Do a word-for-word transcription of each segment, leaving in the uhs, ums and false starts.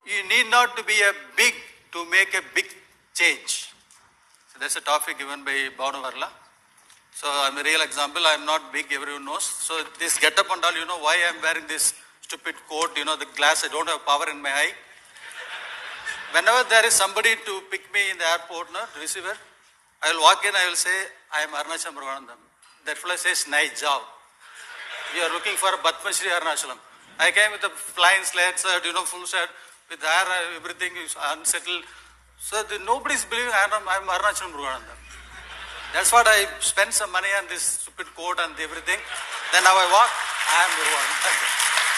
You need not to be a big to make a big change. So that's a topic given by Bhavana Varla. So I'm a real example. I'm not big, everyone knows. So this get up and all, you know why I'm wearing this stupid coat, you know, the glass, I don't have power in my eye. Whenever there is somebody to pick me in the airport, no, receiver, I will walk in, I will say, I am Arunachalam Muruganandam. That fellow says, nice job. You are looking for Padma Shri Arunachalam. I came with a flying slate shirt, you know, full shirt, with hair, everything is unsettled. So the, nobody is believing I am, I am Arunachalam Muruganandam. That's what I spend some money on this stupid coat and everything. Then now I walk, I am Muruganandam.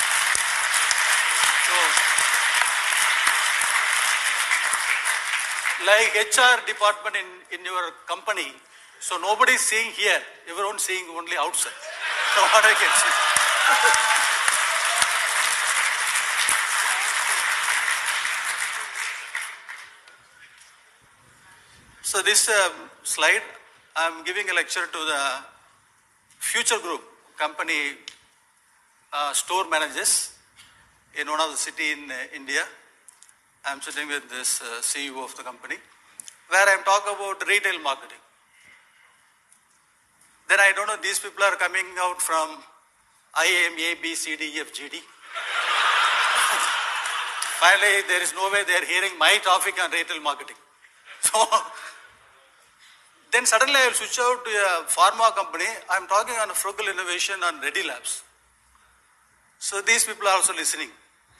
So, like H R department in, in your company, so nobody is seeing here, everyone is seeing only outside. So what I can see. So this uh, slide, I am giving a lecture to the Future Group company uh, store managers in one of the city in uh, India. I am sitting with this uh, C E O of the company, where I am talking about retail marketing. Then I don't know, these people are coming out from I M A, B, C, D, E, F, G, D. Finally, there is no way they are hearing my topic on retail marketing. So, then suddenly I will switch out to a pharma company. I am talking on a frugal innovation on Ready Labs. So these people are also listening.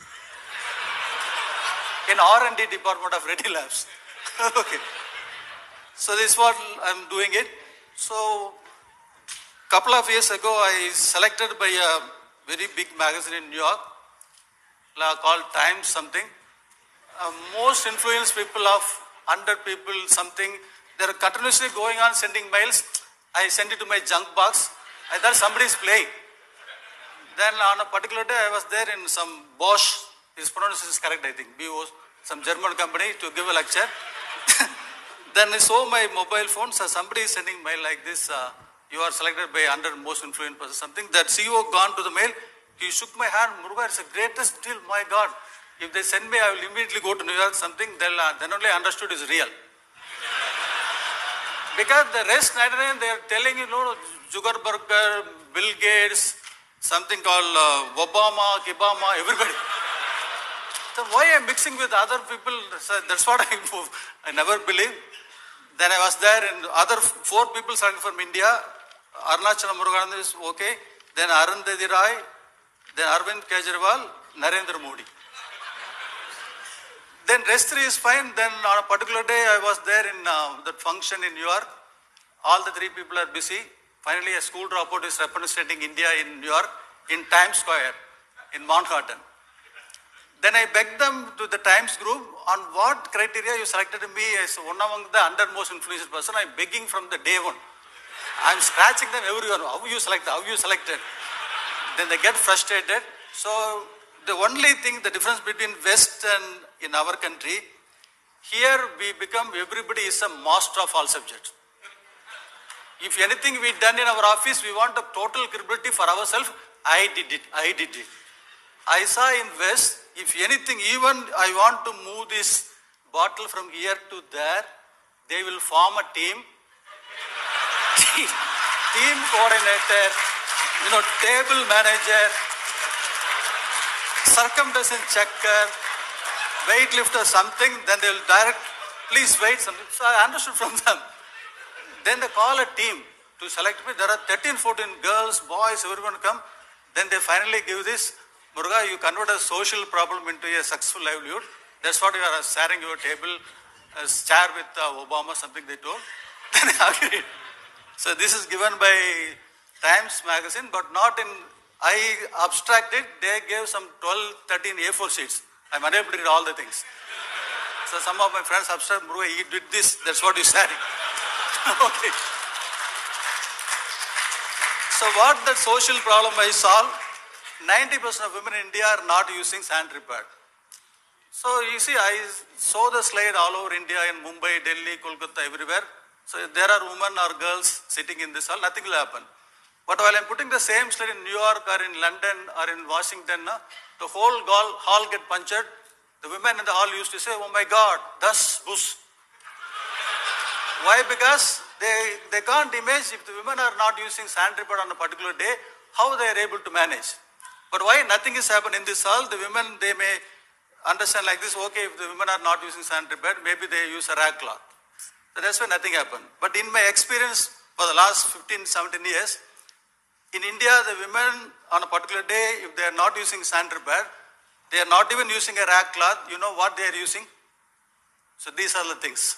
In R and D department of Ready Labs. Okay. So this is what I am doing it. So couple of years ago, I selected by a very big magazine in New York called Times something. Uh, most influenced people of one hundred people something. They are continuously going on sending mails. I send it to my junk box. I thought somebody is playing. Then on a particular day, I was there in some Bosch. His pronunciation is correct, I think. B O, some German company to give a lecture. Then I saw my mobile phone. So somebody is sending mail like this. Uh, you are selected by one hundred most influential person. Something. That C E O gone to the mail. He shook my hand. Muruga, it's the greatest deal. My God. If they send me, I will immediately go to New York. Something. They'll, uh, then only I understood is real. Because the rest ninety-nine, they are telling you, know, Zuckerberg, Bill Gates, something called uh, Obama, Kibama, everybody. So why I am mixing with other people? That's what I, I never believe. Then I was there and other four people started from India. Arunachalam Muruganandam is okay. Then Arundhati Roy, then Arvind Kejriwal, Narendra Modi. Then rest three is fine. Then on a particular day I was there in uh, that function in New York. All the three people are busy. Finally a school dropout is representing India in New York in Times Square in Manhattan. Then I begged them to the Times group on what criteria you selected me as one among the one hundred most influential person. I am begging from the day one. I am scratching them everyone. How you selected? How you selected? Then they get frustrated. So the only thing, the difference between West and in our country, here we become, everybody is a master of all subjects. If anything we done in our office, we want a total credibility for ourselves. I did it, I did it. I saw in West, if anything, even I want to move this bottle from here to there, they will form a team. Team coordinator, you know, table manager, circumcision checker, weightlifter something, then they will direct, please wait something. So I understood from them. Then they call a team to select me. There are thirteen, fourteen girls, boys, everyone come. Then they finally give this, Muruga, you convert a social problem into a successful livelihood. That's what you are sharing your table, a chair with uh, Obama, something they told. Then I agreed. So this is given by Times magazine, but not in, I abstracted, they gave some twelve, thirteen A four sheets. I'm unable to read all the things. So some of my friends abstract, Muruga, he did this, that's what he's sharing. Okay. So what the social problem I solve, ninety percent of women in India are not using sanitary pad. So you see, I saw the slide all over India, in Mumbai, Delhi, Kolkata, everywhere. So if there are women or girls sitting in this hall, nothing will happen. But while I'm putting the same slide in New York or in London or in Washington, the whole hall get punctured, The women in the hall used to say, oh my God, thus Bush. Why? Because they, they can't imagine if the women are not using sanitary pad on a particular day, how they are able to manage. But why nothing is happened in this hall? The women, they may understand like this, okay, if the women are not using sanitary pad, maybe they use a rag cloth. So that's why nothing happened. But in my experience for the last fifteen, seventeen years, in India, the women on a particular day, if they are not using sanitary pad, they are not even using a rag cloth, you know what they are using? So these are the things.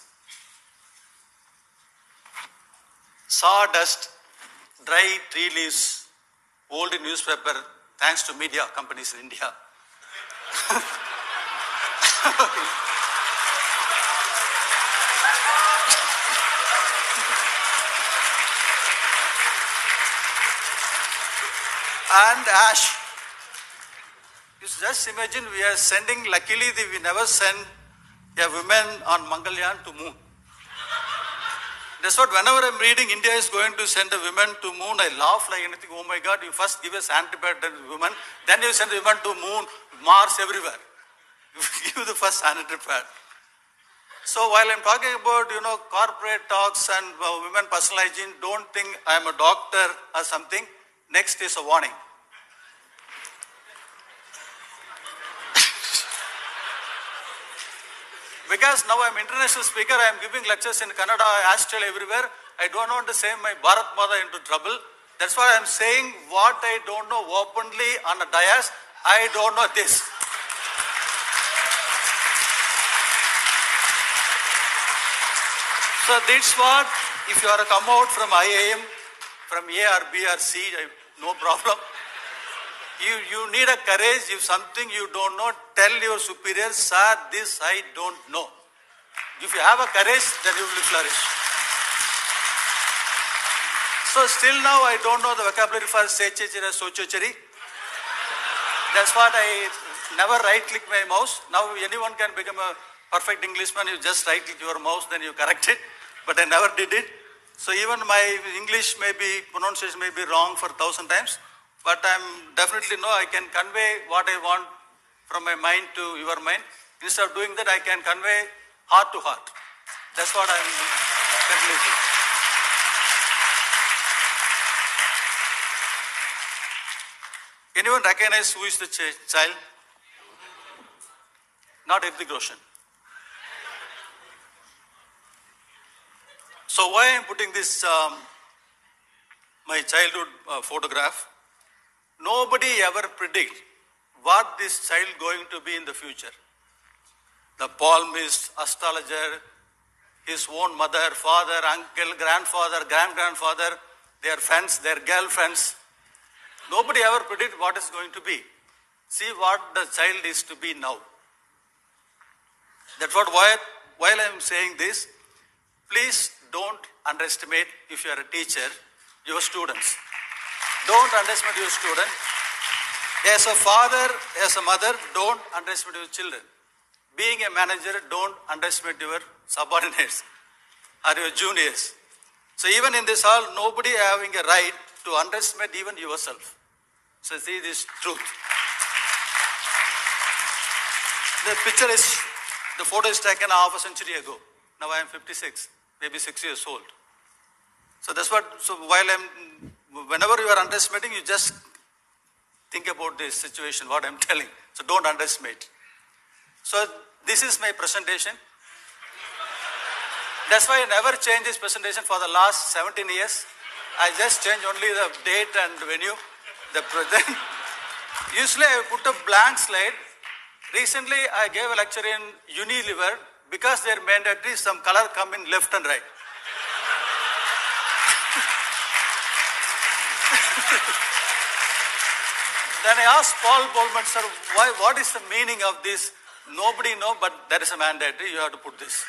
Sawdust, dry tree leaves, old newspaper, thanks to media companies in India. And ash. You just imagine we are sending, luckily we never send a woman on Mangalyaan to moon. That's what whenever I'm reading India is going to send a woman to moon, I laugh like anything. Oh my God, you first give a sanitary pad to the woman, then you send the woman to moon, Mars, everywhere. You give the first sanitary pad. So while I'm talking about, you know, corporate talks and uh, women personal hygiene, don't think I'm a doctor or something. Next is a warning. Because now I'm international speaker, I'm giving lectures in Canada, Australia, everywhere. I don't want to save my Bharat Mata into trouble. That's why I'm saying what I don't know openly on a dais. I don't know this. So that's what, if you are to come out from I I M, from A or B or C, no problem. You, you need a courage. If something you don't know, tell your superiors, sir, this I don't know. If you have a courage, then you will flourish. So still now I don't know the vocabulary for sechechiri, sochochiri. That's what I never right click my mouse. Now anyone can become a perfect Englishman. You just right click your mouse, then you correct it. But I never did it. So even my English may be, pronunciation may be wrong for a thousand times. But I'm definitely know I can convey what I want from my mind to your mind. Instead of doing that, I can convey heart to heart. That's what I'm currently doing. Anyone recognize who is the ch child? Not Hrithik Roshan. So why I'm putting this, um, my childhood uh, photograph? Nobody ever predict what this child going to be in the future. The palmist, astrologer, his own mother, father, uncle, grandfather, grand-grandfather, their friends, their girlfriends. Nobody ever predict what is going to be. See what the child is to be now. That's what while, while I'm saying this, please don't underestimate, if you are a teacher, your students. Don't underestimate your student. As a father, as a mother, don't underestimate your children. Being a manager, don't underestimate your subordinates or your juniors. So even in this hall, nobody having a right to underestimate even yourself. So see this truth. The picture is, the photo is taken half a century ago. Now I am fifty-six, maybe six years old. So that's what, so while I'm, whenever you are underestimating, you just think about this situation, what I'm telling. So don't underestimate. So this is my presentation. That's why I never change this presentation for the last seventeen years. I just change only the date and venue, the present. Usually I put a blank slide. Recently I gave a lecture in Unilever. Because they are mandatory, some color come in left and right. Then I asked Paul Bowman, sir, why, what is the meaning of this? Nobody knows, but there is a mandatory, you have to put this.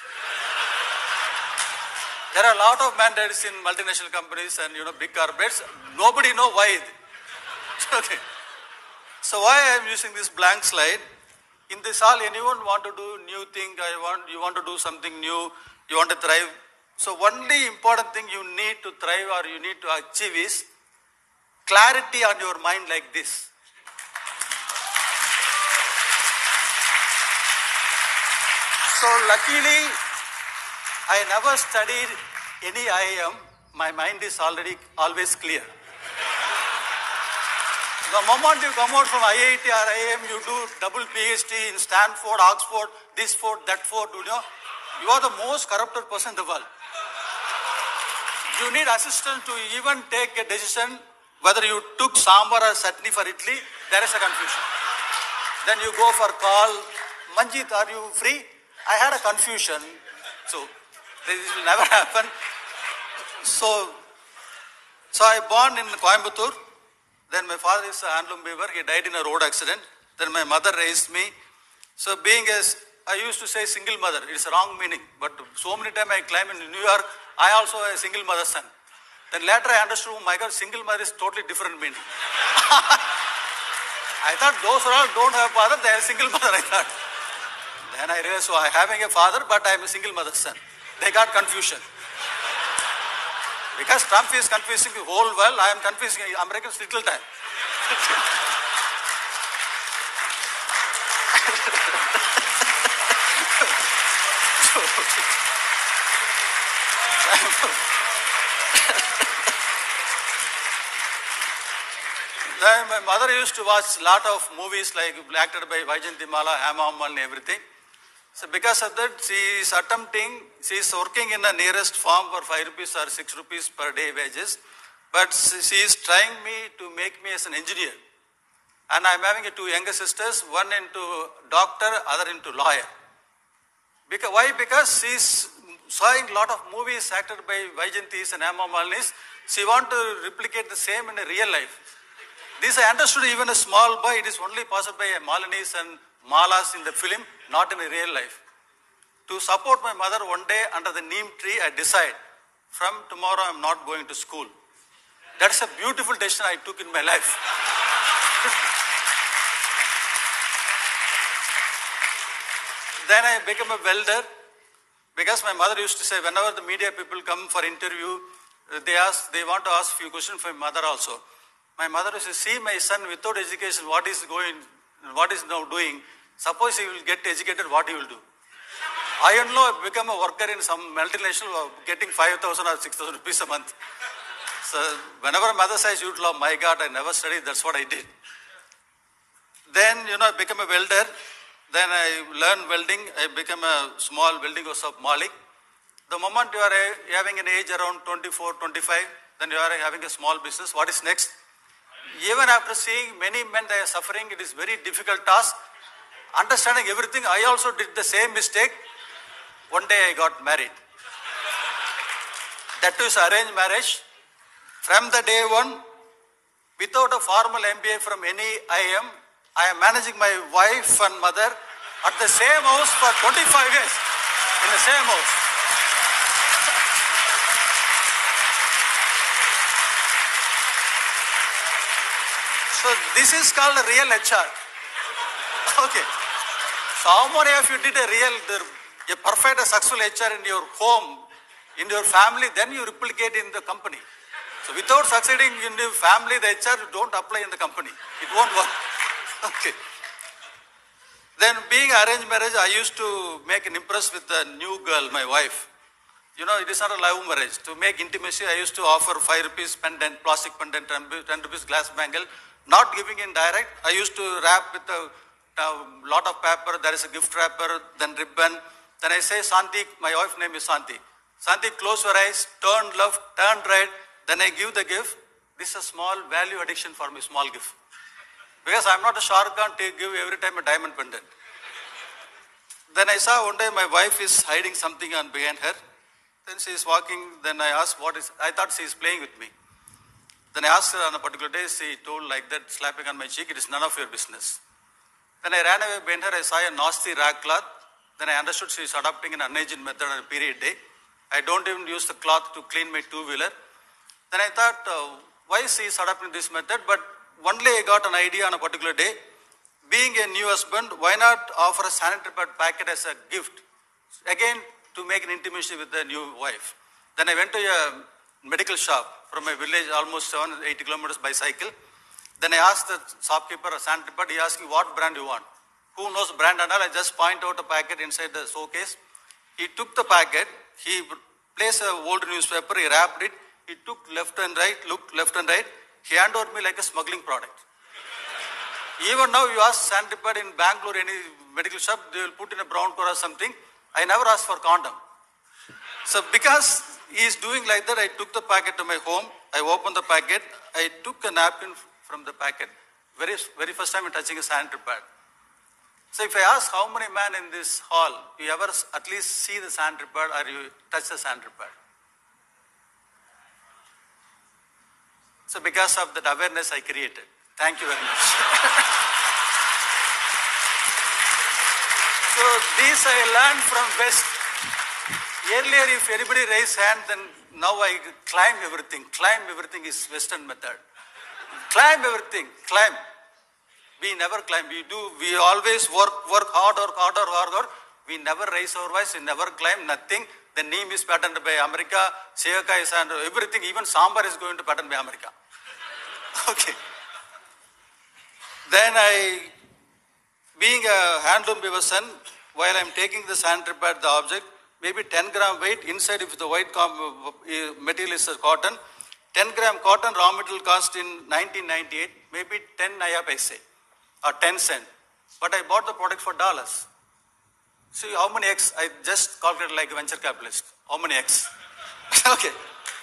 There are a lot of mandates in multinational companies and you know big corporates. Nobody knows why. Okay. So why I am using this blank slide? In this hall, anyone want to do new thing? I want you want to do something new. You want to thrive. So only important thing you need to thrive or you need to achieve is clarity on your mind like this. So luckily, I never studied any I I M. My mind is already always clear. The moment you come out from I I T or I I M, you do double PhD in Stanford, Oxford, this Ford, that Ford, you know, you are the most corrupted person in the world. You need assistance to even take a decision whether you took sambar or chutney for Italy, there is a confusion. Then you go for call, Manjit, are you free? I had a confusion, so this will never happen. So, so I born in Coimbatore. Then my father is a handloom weaver. He died in a road accident. Then my mother raised me. So being as, I used to say single mother. It's a wrong meaning. But so many times I climb in New York, I also a single mother son. Then later I understood, oh my God, single mother is totally different meaning. I thought those who all don't have father, they are single mother, I thought. Then I realized, so I'm having a father, but I'm a single mother son. They got confusion. Because Trump is confusing the whole world, I am confusing Americans little time. Then my mother used to watch a lot of movies like acted by Vaijayanthimala, Hema Ammal and everything. So because of that, she is attempting, she is working in the nearest farm for five rupees or six rupees per day wages. But she is trying me to make me as an engineer. And I am having two younger sisters, one into doctor, other into lawyer. Because, why? Because she is seeing a lot of movies acted by Vaijayanthis and Hema Malinis. She wants to replicate the same in a real life. This I understood even a small boy, it is only possible by Malinis and Malas in the film, not in a real life. To support my mother one day under the neem tree, I decide, from tomorrow I am not going to school. That's a beautiful decision I took in my life. Then I became a welder, because my mother used to say, whenever the media people come for interview, they ask, they want to ask few questions from my mother also. My mother used to see my son without education, what is going, what is now doing. Suppose he will get educated, what he will do? I don't know, become a worker in some multinational, getting five thousand or six thousand rupees a month. So whenever mother says, you love, my God, I never studied, that's what I did. Then, you know, I became a welder. Then I learned welding. I became a small welding workshop Malik. The moment you are having an age around twenty-four, twenty-five, then you are having a small business. What is next? Even after seeing many men they are suffering, it is very difficult task. Understanding everything, I also did the same mistake. One day I got married. That was arranged marriage. From the day one, without a formal M B A from any I I M, I am managing my wife and mother at the same house for twenty-five years. In the same house. So this is called a real H R. Okay. So how many of you did a real, a perfect, a successful H R in your home, in your family, then you replicate in the company. So without succeeding in your family, the H R don't apply in the company. It won't work. Okay. Then being arranged marriage, I used to make an impress with the new girl, my wife. You know, it is not a love marriage. To make intimacy, I used to offer five rupees pendant, plastic pendant, ten rupees glass bangle. Not giving in direct, I used to wrap with a, a lot of paper, there is a gift wrapper, then ribbon. Then I say, Santi, my wife's name is Santi. Santi, close your eyes, turn left, turn right. Then I give the gift. This is a small value addition for me, small gift. Because I'm not a Shah Rukh Khan to give every time a diamond pendant. Then I saw one day my wife is hiding something on behind her. Then she is walking, then I asked what is, I thought she is playing with me. Then I asked her on a particular day, she told like that, slapping on my cheek, it is none of your business. Then I ran away behind her, I saw a nasty rag cloth. Then I understood she is adopting an unhygiene method on a period day. I don't even use the cloth to clean my two-wheeler. Then I thought, uh, why she is adopting this method? But only I got an idea on a particular day. Being a new husband, why not offer a sanitary pad packet as a gift? Again, to make an intimacy with the new wife. Then I went to a medical shop from my village, almost seven, eighty kilometers by cycle. Then I asked the shopkeeper, a sanitary pad, he asked me what brand you want. who knows brand and all, I just point out a packet inside the showcase. He took the packet, he placed an old newspaper, he wrapped it, he took left and right, looked left and right, he handed over me like a smuggling product. Even now you ask Santripad in Bangalore, any medical shop, they will put in a brown cover or something. I never asked for condom. So because he is doing like that, I took the packet to my home, I opened the packet, I took a napkin from the packet. Very, very first time I'm touching a sanitary pad. So if I ask how many men in this hall, you ever at least see the sanitary pad or you touch the sanitary pad? So because of that awareness I created. Thank you very much. So this I learned from West. Earlier if anybody raised hand, then now I climb everything. Climb everything is Western method. Climb everything, climb. We never climb. We do, we always work, work harder, harder, harder. We never raise our voice, we never climb, nothing. The name is patented by America, Seyaka is and everything, even Sambar is going to patent by America. Okay. Then I, being a handloom weaver son, while I'm taking the sanitary pad, the object, maybe ten gram weight, inside if the white material is cotton, ten gram cotton raw material cost in nineteen ninety-eight, maybe ten naya paise or ten cent. But I bought the product for dollars. See how many X, I just calculated like a venture capitalist. How many X? Okay.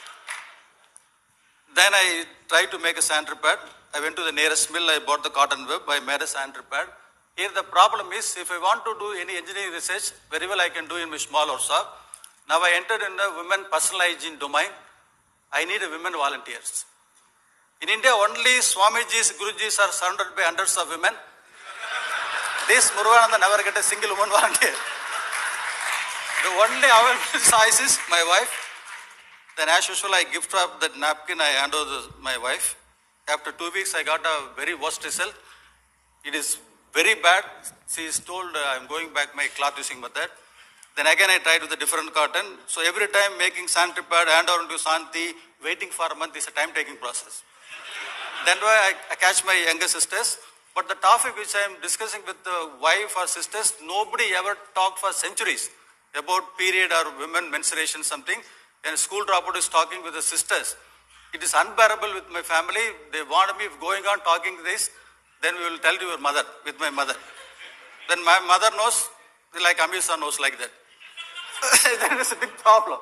Then I tried to make a sanitary pad. I went to the nearest mill, I bought the cotton web, I made a sanitary pad. Here the problem is, if I want to do any engineering research, very well I can do in my small workshop. Now I entered in the women personal hygiene domain. I need a women volunteers. In India, only Swamijis, Gurujis are surrounded by hundreds of women. This Murugananda never get a single woman volunteer. The only available choice is my wife. Then as usual, I gift wrap that napkin, I hand over to my wife. After two weeks, I got a very worst result. It is very bad. She is told uh, I'm going back my cloth using method. Then again, I tried with a different cotton. So every time making sanitary pad, hand over to Santi, waiting for a month is a time-taking process. Then I, I catch my younger sisters. But the topic which I am discussing with the wife or sisters, nobody ever talked for centuries about period or women menstruation something. And a school dropout is talking with the sisters. It is unbearable with my family. They want me going on talking this. Then we will tell to your mother, with my mother. Then my mother knows, like Amisa knows like that. That is a big problem.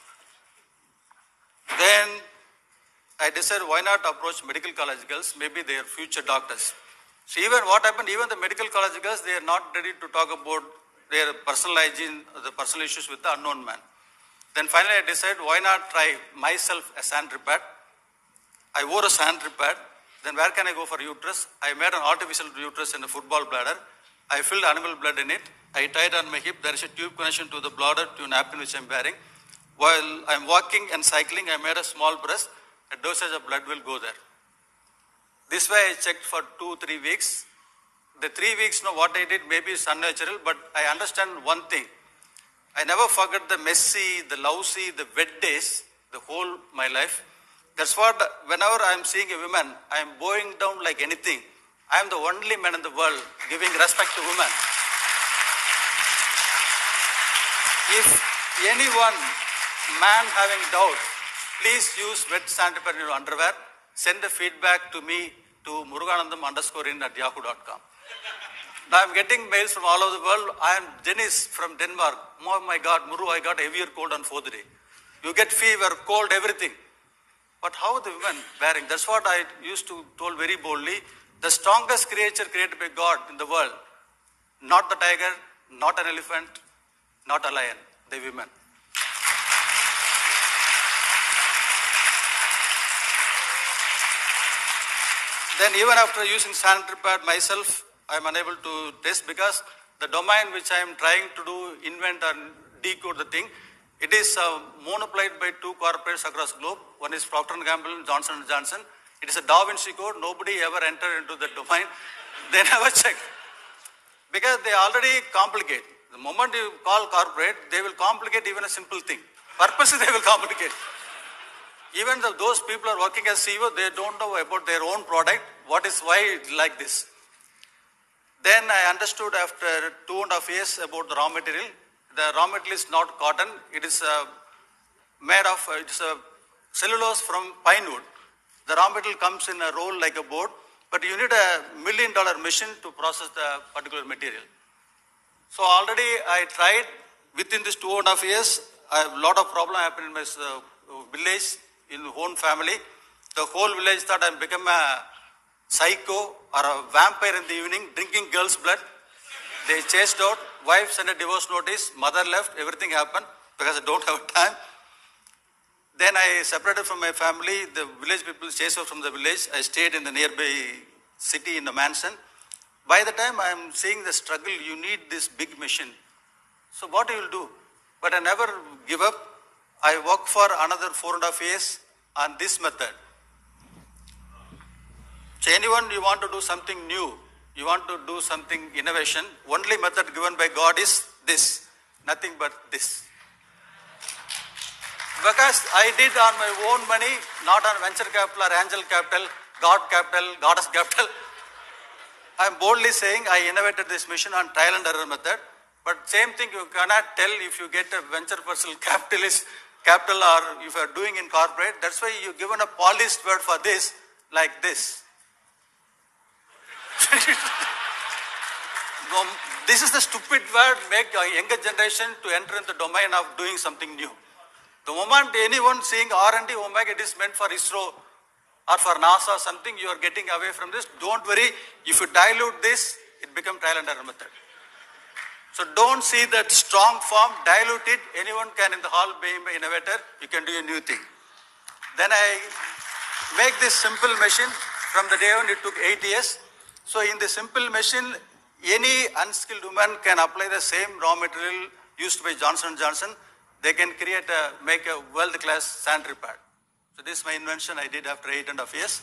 Then I decided why not approach medical college girls, maybe they are future doctors. So even what happened, even the medical college girls, they are not ready to talk about their personal hygiene, the personal issues with the unknown man. Then finally I decided why not try myself a sanitary pad. I wore a sanitary pad. Then where can I go for uterus? I made an artificial uterus in a football bladder. I filled animal blood in it. I tied on my hip. There is a tube connection to the bladder to a napkin which I am wearing. While I am walking and cycling, I made a small breast. A dosage of blood will go there. This way I checked for two, three weeks. The three weeks, you know, what I did maybe is unnatural, but I understand one thing. I never forget the messy, the lousy, the wet days, the whole my life. That's what, whenever I am seeing a woman, I am bowing down like anything. I am the only man in the world giving respect to women. If anyone, man having doubt, please use wet sanitary in your underwear. Send the feedback to me to muruganandam underscore in at yahoo dot com. Now I'm getting mails from all over the world. I am Dennis from Denmark. Oh my God, Muru, I got a heavier cold on fourth day. You get fever, cold, everything. But how the women wearing? That's what I used to told very boldly. The strongest creature created by God in the world. Not the tiger, not an elephant, not a lion, the women. Then even after using sanitary pad myself, I am unable to test because the domain which I am trying to do, invent and decode the thing, it is uh, monopolized by two corporates across the globe. One is Procter and Gamble and Johnson and Johnson. It is a Da Vinci code. Nobody ever entered into the domain. They never check. Because they already complicate. The moment you call corporate, they will complicate even a simple thing. Purposely they will complicate. Even though those people are working as C E O, they don't know about their own product. What is, why like this? Then I understood after two and a half years about the raw material. The raw material is not cotton. It is uh, made of, uh, it's a cellulose from pine wood. The raw material comes in a roll like a board, but you need a million dollar machine to process the particular material. So already I tried, within this two and a half years, I have a lot of problem happened in my uh, village, in my own family. The whole village thought I become a psycho or a vampire in the evening, drinking girl's blood. They chased out, wife sent a divorce notice, mother left, everything happened because I don't have time. Then I separated from my family, the village people chased out from the village. I stayed in the nearby city in the mansion. By the time I am seeing the struggle, you need this big machine. So what you will do? But I never give up. I work for another four and a half years on this method. So anyone you want to do something new, you want to do something innovation, only method given by God is this, nothing but this. Because I did on my own money, not on venture capital or angel capital, God capital, goddess capital. I am boldly saying I innovated this mission on trial and error method. But same thing you cannot tell if you get a venture personal capitalist capital or if you are doing in corporate. That's why you given a polished word for this, like this. This is the stupid word make a younger generation to enter in the domain of doing something new. The moment anyone seeing R and D, oh my God, it is meant for ISRO or for NASA or something, you are getting away from this. Don't worry, if you dilute this, it becomes trial and error method. So don't see that strong form, dilute it. Anyone can in the hall be an innovator, you can do a new thing. Then I make this simple machine. From the day on, it took eight years. So in the simple machine, any unskilled woman can apply the same raw material used by Johnson and Johnson. They can create a, make a world-class sanitary pad. So this is my invention I did after eight and a half years.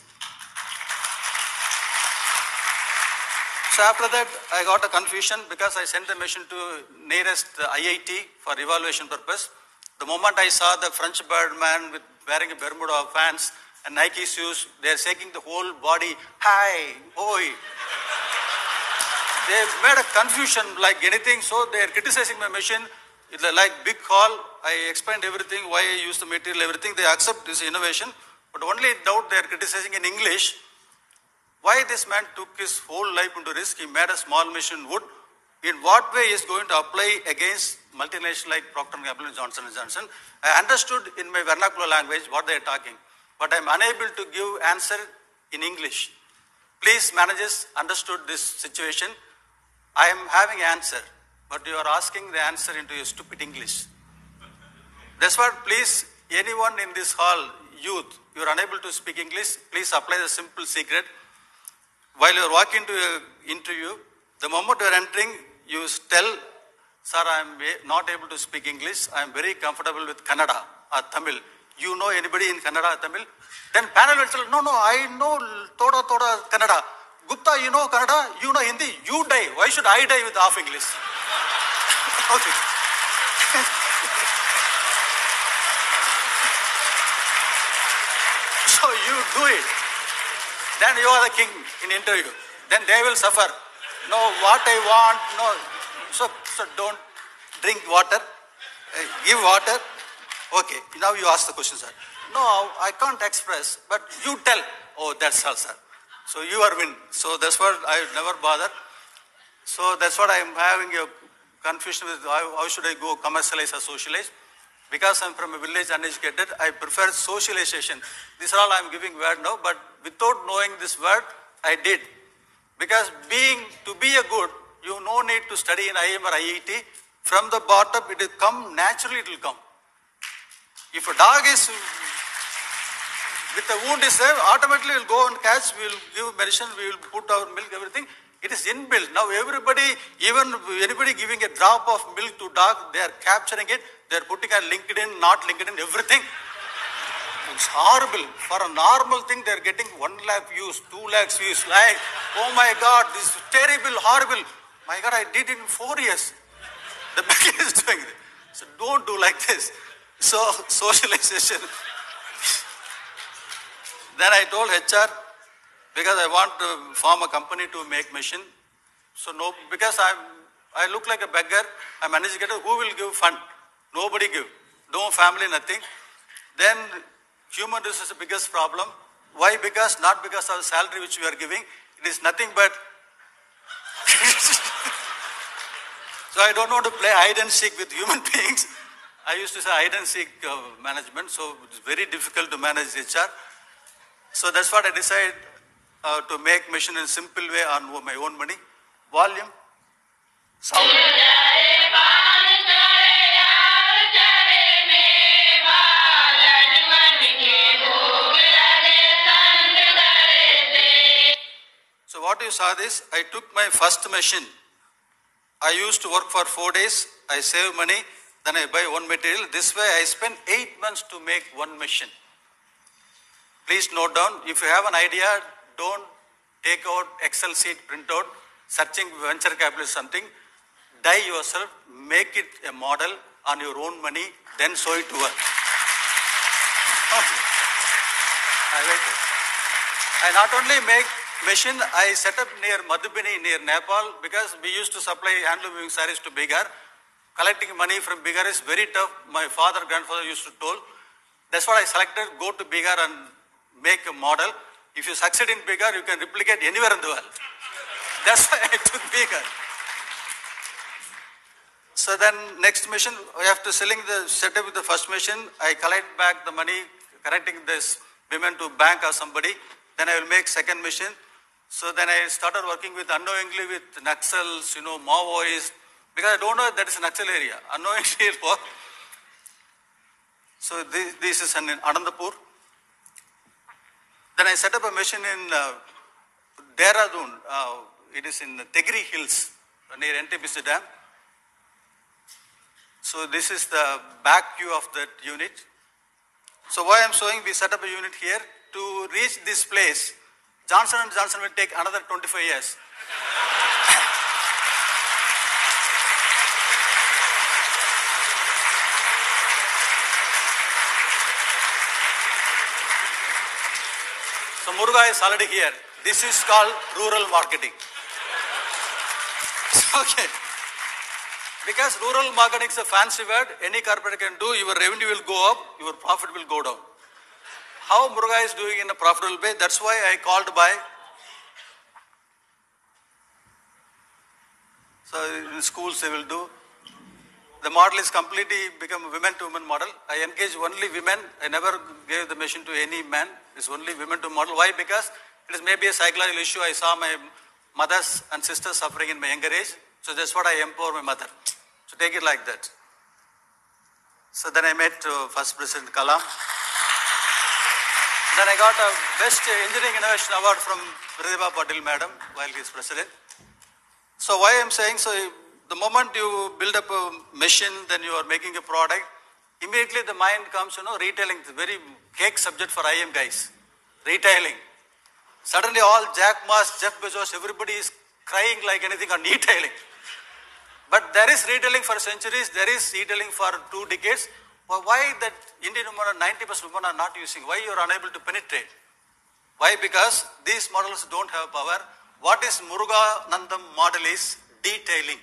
So after that, I got a confusion because I sent the machine to nearest I I T for evaluation purpose. The moment I saw the French bird man with wearing a Bermuda pants and Nike shoes, they are shaking the whole body, hi, oi. They made a confusion like anything, so they are criticizing my machine. It's like big call. I explained everything, why I use the material, everything. They accept this innovation, but only doubt they are criticizing in English. Why this man took his whole life into risk? He made a small machine wood. In what way he is going to apply against multinational like Procter and Gamble and Johnson and Johnson? I understood in my vernacular language what they are talking, but I am unable to give answer in English. Please, managers, understood this situation. I am having answer, but you are asking the answer into your stupid English. That's what, please, anyone in this hall, youth, you are unable to speak English, please apply the simple secret. While you are walking to an interview, the moment you are entering, you tell, sir, I am not able to speak English. I am very comfortable with Kannada or Tamil. You know anybody in Kannada or Tamil? Then panel will tell, no, no, I know Toda Toda Kannada. Gupta, you know Kannada? You know Hindi? You die. Why should I die with half English? Okay. So you do it. Then you are the king in interview. Then they will suffer. No, what I want, no. So, so don't drink water. Uh, give water. Okay, now you ask the question, sir. No, I can't express, but you tell. Oh, that's all, sir. So you are win. So that's what I never bother. So that's what I am having a confusion with how, how should I go commercialize or socialize. Because I am from a village uneducated, I prefer socialization. These are all I am giving word now, but without knowing this word, I did. Because being, to be a good, you no need to study in I I M or I I T. From the bottom, it will come, naturally it will come. If a dog is, with a wound is there, automatically will go and catch, we will give medicine, we will put our milk, everything. It is inbuilt. Now everybody, even anybody giving a drop of milk to dog, they are capturing it. They are putting a LinkedIn, not LinkedIn, everything. It's horrible. For a normal thing, they are getting one lakh views, two lakhs views. Like, oh my God, this is terrible, horrible. My God, I did it in four years. The bank is doing it. So don't do like this. So socialization. Then I told H R, because I want to form a company to make machine. So no, because I'm, I look like a beggar, I'm uneducated, who will give fund? Nobody give. No family, nothing. Then human resource is the biggest problem. Why? Because, not because of the salary which we are giving, it is nothing but so I don't want to play hide and seek with human beings. I used to say hide and seek uh, management, so it's very difficult to manage H R. So that's what I decided uh, to make machine in a simple way on my own money. Volume, sound. So what you saw this, I took my first machine. I used to work for four days, I save money, then I buy one material. This way I spent eight months to make one machine. Please note down, if you have an idea, don't take out Excel sheet printout, searching venture capital something, die yourself, make it a model on your own money, then show it to her. Okay. I waited. I not only make machine, I set up near Madhubini, near Nepal, because we used to supply handloom sarees to Bihar. Collecting money from Bihar is very tough. My father, grandfather used to told. That's what I selected, go to Bihar and make a model. If you succeed in Bihar, you can replicate anywhere in the world. That's why I took Bihar. So then next mission, I have to selling the setup with the first mission. I collect back the money, correcting this women to bank or somebody. Then I will make second mission. So then I started working with unknowingly with Naxals, you know, Maoists, because I don't know if that is an Naxal area. Unknowingly work. So this, this is in Anandapur. Then I set up a mission in uh, Dehradun. Uh, it is in Tegri Hills near N T P C Dam. So this is the back view of that unit. So why I am showing, we set up a unit here. To reach this place, Johnson and Johnson will take another twenty-five years. So Muruga is already here. This is called rural marketing. Okay. Because rural marketing is a fancy word, any corporate can do, your revenue will go up, your profit will go down. How Muruga is doing in a profitable way, that's why I called by. So in schools they will do. The model is completely become a women to women model. I engage only women. I never gave the machine to any man. It's only women to model. Why? Because it is maybe a psychological issue. I saw my mothers and sisters suffering in my younger age. So that's what I empower my mother. So take it like that. So then I met uh, first President Kalam. Then I got a Best Engineering Innovation Award from Pratibha Patil Madam while he is President. So why I am saying, so the moment you build up a machine, then you are making a product, immediately the mind comes, you know, retailing, the very cake subject for I M guys, retailing. Suddenly all Jack Ma's, Jeff Bezos, everybody is crying like anything on retailing. But there is retailing for centuries, there is retailing for two decades. Well, why that Indian women, ninety percent women are not using? Why you are unable to penetrate? Why? Because these models don't have power. What is Muruga Nandam model is detailing.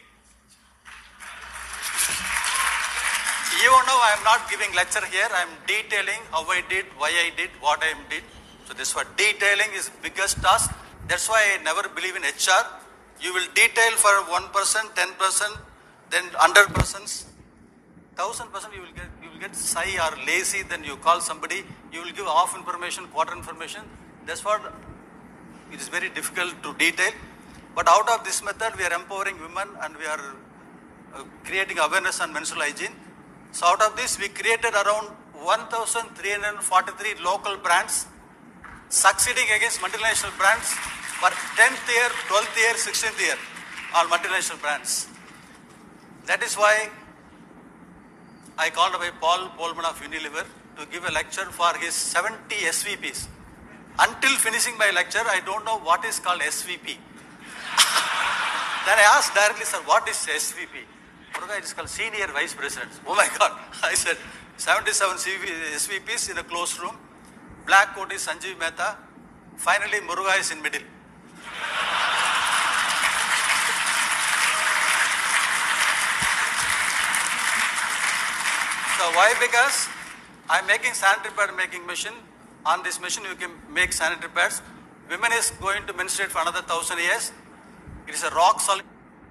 Even now I am not giving lecture here, I am detailing how I did, why I did, what I did. So this what detailing is biggest task. That's why I never believe in H R. You will detail for one person, ten percent, then one hundred persons. Thousand percent you will get you will get shy or lazy, then you call somebody, you will give half information, quarter information. That's what it is very difficult to detail. But out of this method we are empowering women and we are uh, creating awareness on menstrual hygiene. So out of this we created around one thousand three hundred forty-three local brands succeeding against multinational brands for tenth year, twelfth year, sixteenth year, all multinational brands. That is why I called away Paul Polman of Unilever to give a lecture for his seventy S V Ps. Until finishing my lecture, I don't know what is called S V P. Then I asked directly, sir, what is S V P? It is called Senior Vice President. Oh my God. I said, seventy-seven S V Ps in a closed room. Black coat is Sanjeev Mehta. Finally, Muruga is in middle. So why? Because I'm making sanitary pad making machine. On this machine you can make sanitary pads. Women is going to menstruate for another thousand years. It is a rock solid.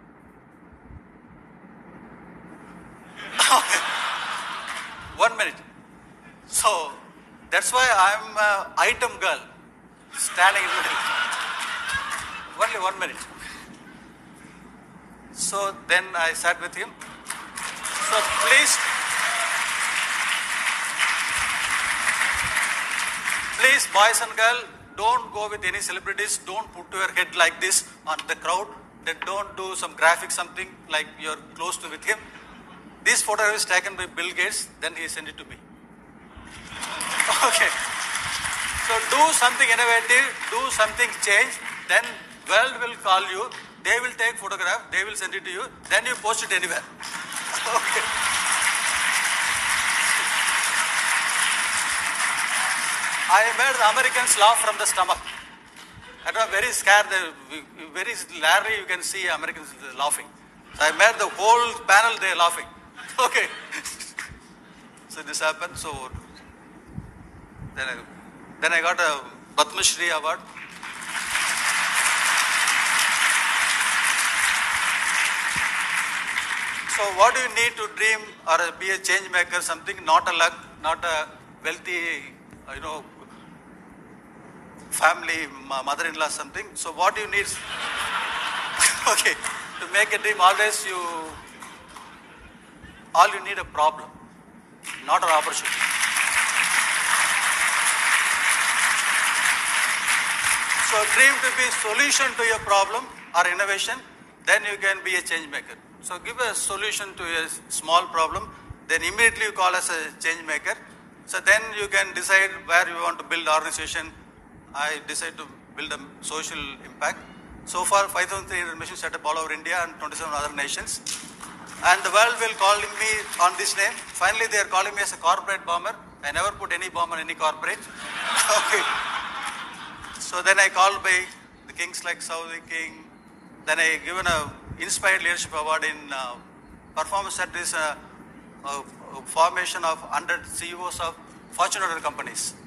One minute. So that's why I'm an item girl standing in the middle. Only one minute. So then I sat with him. So please, please boys and girls, don't go with any celebrities. Don't put your head like this on the crowd. Then don't do some graphic something like you're close to with him. This photograph is taken by Bill Gates, then he sent it to me. Okay. So do something innovative, do something change, then world will call you, they will take photograph, they will send it to you, then you post it anywhere. Okay. I made the Americans laugh from the stomach. I was very scared, very rarely you can see Americans laughing. So I made the whole panel there laughing. Okay. So this happened. So then I, then I got a Padma Shri award. So what do you need to dream or be a change maker? Something not a luck, not a wealthy, you know, family, mother-in-law, something. So what do you need? Okay. To make a dream, always you. All you need a problem, not an opportunity. So dream to be solution to your problem or innovation, then you can be a change maker. So give a solution to a small problem, then immediately you call as a change maker. So then you can decide where you want to build organization. I decide to build a social impact. So far five thousand three hundred machines set up all over India and twenty-seven other nations. And the world will call me on this name. Finally, they are calling me as a corporate bomber. I never put any bomb on any corporate. Okay. So then I called by the kings like Saudi King. Then I given a Inspired Leadership Award in uh, performance at this uh, uh, formation of one hundred C E Os of Fortune one hundred companies.